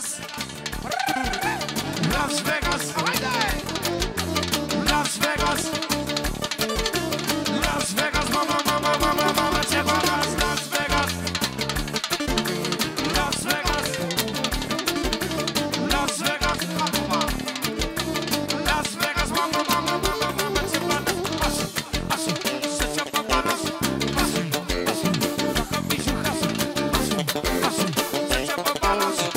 Vegas, Las Vegas, Las Vegas, Las Vegas, mama, mama, mama, mama, ce balas, Las Vegas, Las Vegas, Las Vegas, Las Vegas, mama, mama, mama, mama, ce balas, așa, așa, să ce balas, așa, așa, dacă mișu hasă, așa, așa, să ce balas, așa.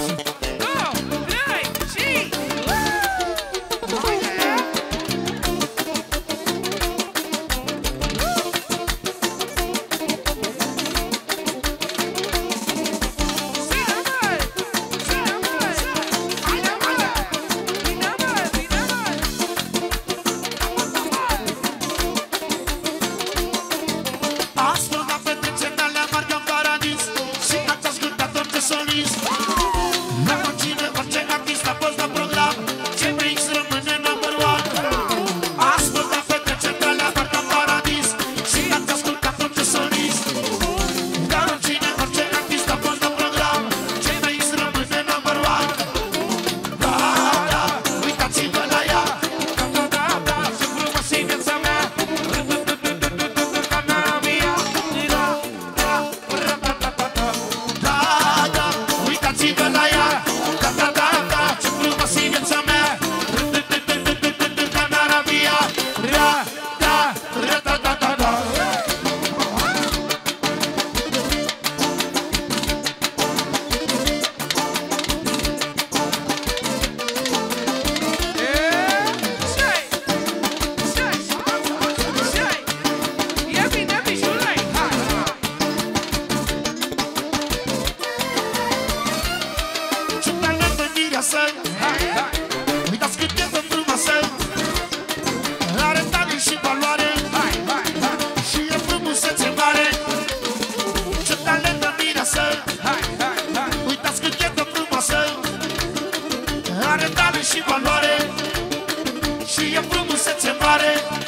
Uitați cât e de frumoasă, are talent și valoare, și e frumusețe mare. Ce talent de mireasă, uitați cât e de frumoasă, are talent și valoare, și e frumusețe mare.